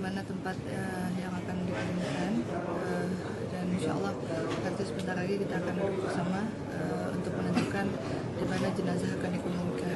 mana tempat yang akan dikebumikan, dan insya Allah nanti sebentar lagi kita akan duduk bersama untuk menentukan di mana jenazah akan dikebumikan.